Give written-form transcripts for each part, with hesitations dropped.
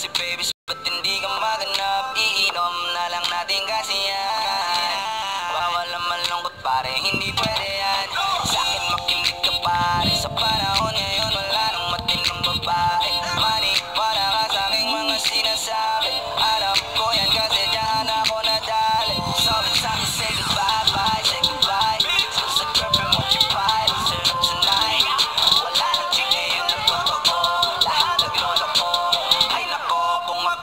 si baby, ba't hindi ka maganap? Iinom na lang natin kasi yan. Bawal naman lungkot pare, hindi pwede yan. Sa'kin makinig ka pare, sa panahon ngayon wala nang matinong babae. Maniwala ka sa'king mga sinasabi, alam ko yan kasi dyan ako nadali. Sabi sa'kin say goodbye, bye, say goodbye. Sa girlfriend mo chipay, turn up tonight. Wala nang chick ngayon nagtotoo, lahat naglolo ko. Ay nako, kung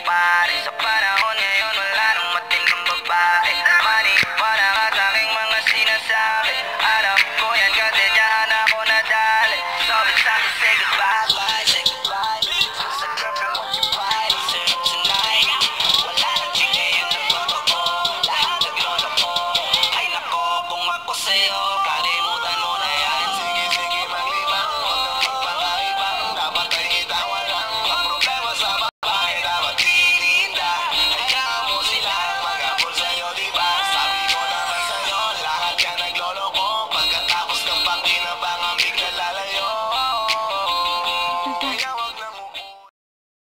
pare. Sa panahon ngayon wala nang matinong babae. Maniwala ka sa aking mga sinasabi. Alam ko yan kasi diyan ako nadali. So it's time to say goodbye, bye, say goodbye. Sa girlfriend won't you fight, say it tonight. Wala nang chike yun ang totoo. Lahat naglolo ko. Ay nako kung ako sa'yo